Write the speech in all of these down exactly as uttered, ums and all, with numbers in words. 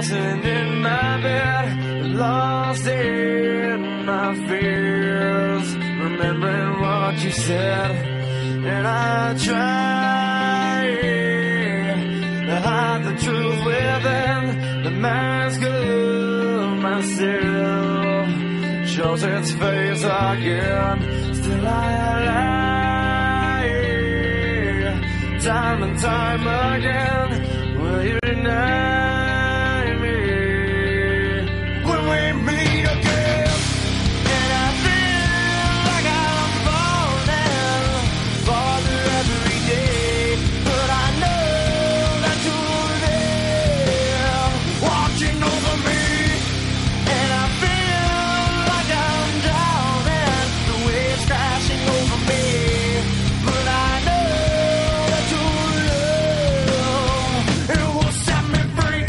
tossing in my bed, lost in my fears, remembering what you said, and I try to hide the truth within the mask of myself. Shows its face again, still I lie, time and time again. Will you deny me when we meet again? And I feel like I'm falling farther every day, but I know that you're there watching over me. And I feel like I'm drowning, the waves crashing over me, but I know that your love, it will set me free.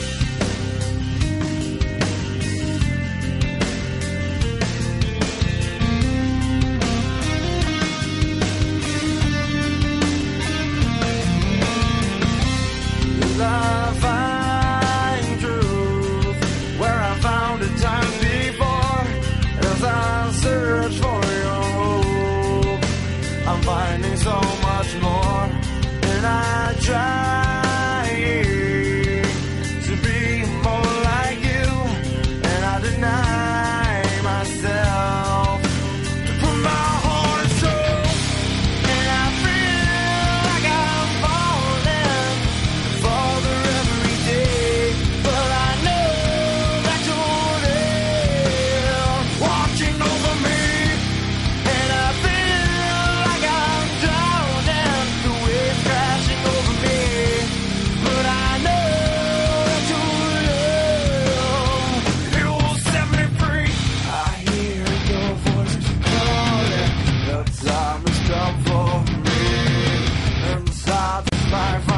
Will I find truth where I found it time before? As I search for your hope, I'm finding so much more, and I try to be more like you, and I deny myself to put my heart and soul. And I feel like I'm falling farther every day, but I know that you're there watching over me. And I feel like I'm drowning, the waves crashing over me, but I know that your love, it will set me free. I hear your voice calling, the time has come for me, inside my